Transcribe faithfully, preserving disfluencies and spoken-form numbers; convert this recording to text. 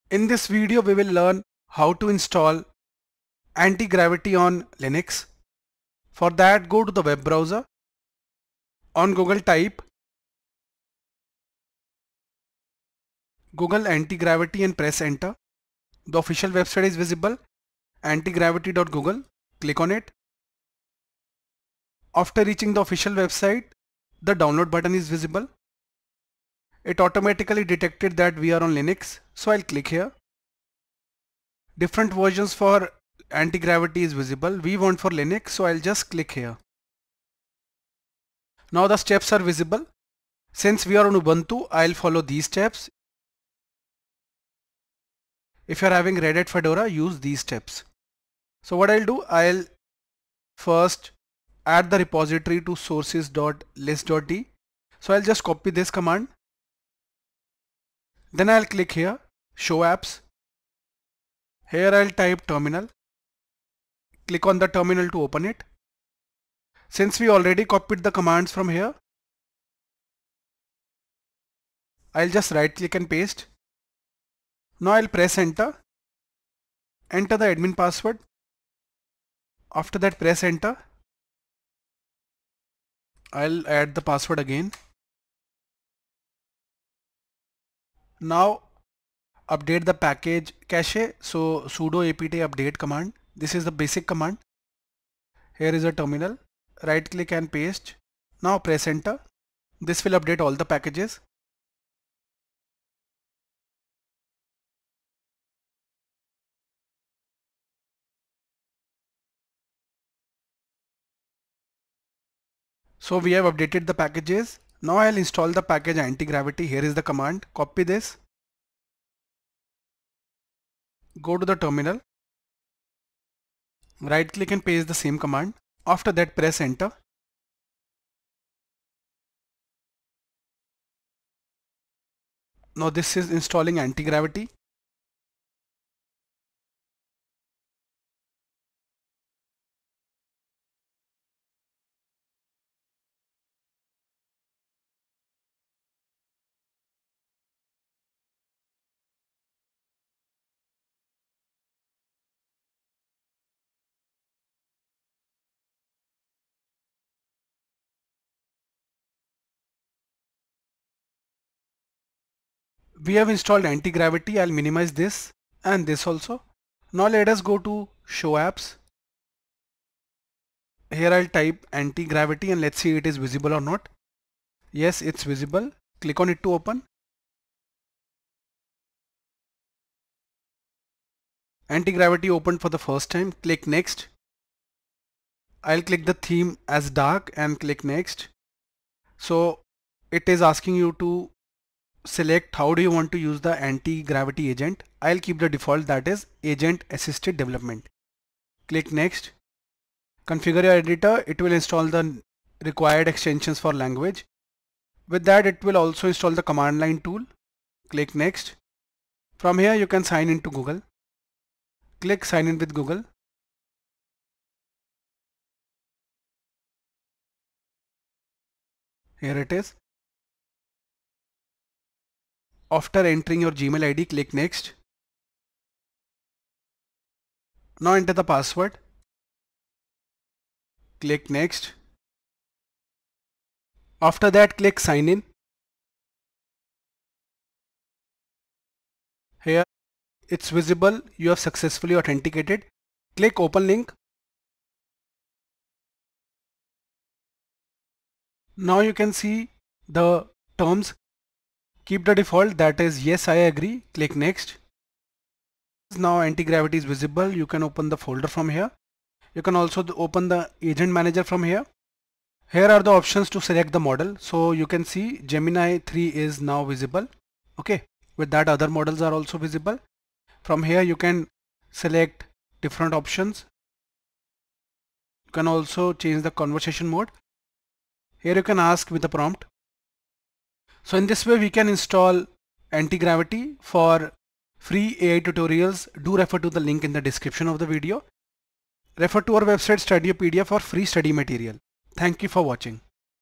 In this video we will learn how to install Antigravity on Linux. For that, go to the web browser. On Google, type Google Antigravity and press enter. The official website is visible, antigravity dot google. Click on it. After reaching the official website, the download button is visible. It automatically detected that we are on Linux, so I'll click here. Different versions for Antigravity is visible. We want for Linux, so I'll just click here. Now the steps are visible. Since we are on Ubuntu, I'll follow these steps. If you're having Red Hat Fedora, use these steps. So what I'll do, I'll first add the repository to sources dot list dot d. So I'll just copy this command. Then I'll click here, show apps. Here I'll type terminal. Click on the terminal to open it. Since we already copied the commands from here, I'll just right click and paste. Now I'll press enter. Enter the admin password. After that, press enter. I'll add the password again. Now update the package cache. So sudo apt update command. This is the basic command. Here is a terminal. Right click and paste. Now press enter. This will update all the packages. So we have updated the packages. Now I'll install the package Antigravity. Here is the command. Copy this. Go to the terminal. Right click and paste the same command. After that, press enter. Now this is installing Antigravity. We have installed Antigravity. I'll minimize this and this also. Now let us go to show apps. Here I'll type Antigravity and let's see it is visible or not. Yes, it's visible. Click on it to open. Antigravity opened for the first time. Click next. I'll click the theme as dark and click next. So it is asking you to select how do you want to use the Antigravity agent. I'll keep the default, that is agent assisted development. Click next. Configure your editor. It will install the required extensions for language. With that, it will also install the command line tool. Click next. From here you can sign into Google. Click sign in with Google. Here it is. After entering your Gmail I D, click next. Now enter the password. Click next. After that, click sign in. Here it's visible. You have successfully authenticated. Click open link. Now you can see the terms. Keep the default, that is yes, I agree. Click next. Now Antigravity is visible. You can open the folder from here. You can also open the agent manager from here. Here are the options to select the model. So you can see Gemini three is now visible. Okay. With that, other models are also visible. From here you can select different options. You can also change the conversation mode. Here you can ask with the prompt. So in this way we can install Antigravity. For free A I tutorials, do refer to the link in the description of the video. Refer to our website Studiopedia for free study material. Thank you for watching.